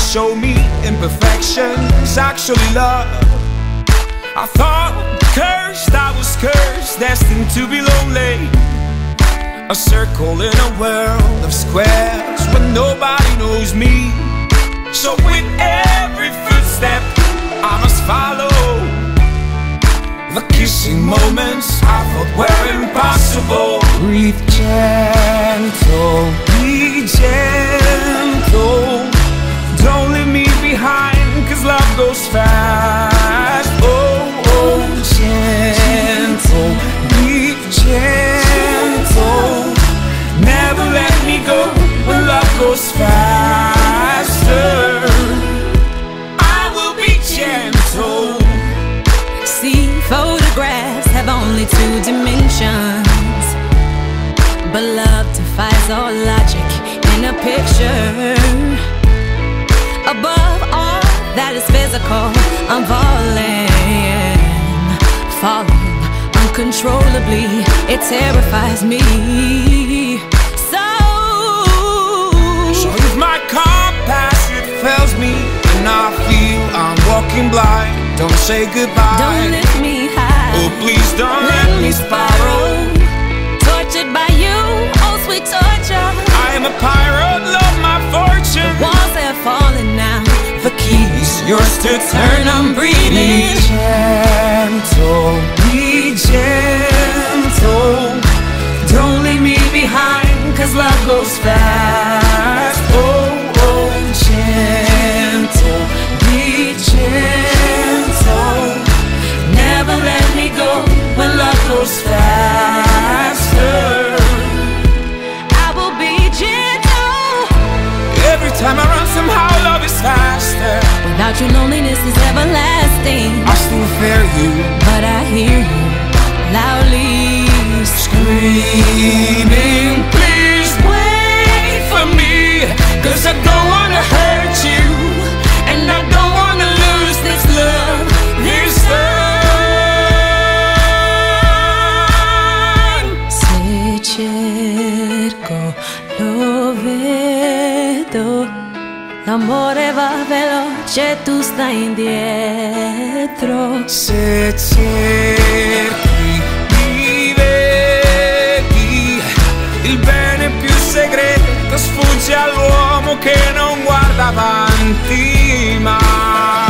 show me imperfections actually love. I thought cursed, I was cursed, destined to be lonely. A circle in a world of squares where nobody knows me. So with every footstep I must follow. The kissing moments I thought were impossible. Breathe gentle, be gentle. Don't leave me behind, cause love goes fast. Oh, oh, gentle, be gentle. Never let me go when love goes faster. I will be gentle. See, photographs have only 2 dimensions, but love defies all logic in a picture. Above all that is physical, I'm falling, falling uncontrollably. It terrifies me. So if my compass it fails me and I feel I'm walking blind, don't say goodbye. Don't lift me high. Oh, please don't let me spiral. Tortured by you, oh sweet torture. I am a pirate, love my fortune. The walls are falling now. The key's yours to turn, I'm breathing. Be gentle, be gentle. Don't leave me behind, cause love goes fast. Oh, oh, gentle, be gentle. Never let me go when love goes faster. I will be gentle. Every time I run, somehow love is faster. Without you, loneliness is everlasting. I still fear you, but I hear you loudly screaming, please wait for me, cause I don't wanna hurt you, and I don't wanna lose this love, this time. Se cerco, lo vedo. L'amore va veloce, tu stai indietro. Se cerchi, mi vedi, il bene più segreto sfugge all'uomo che non guarda avanti mai.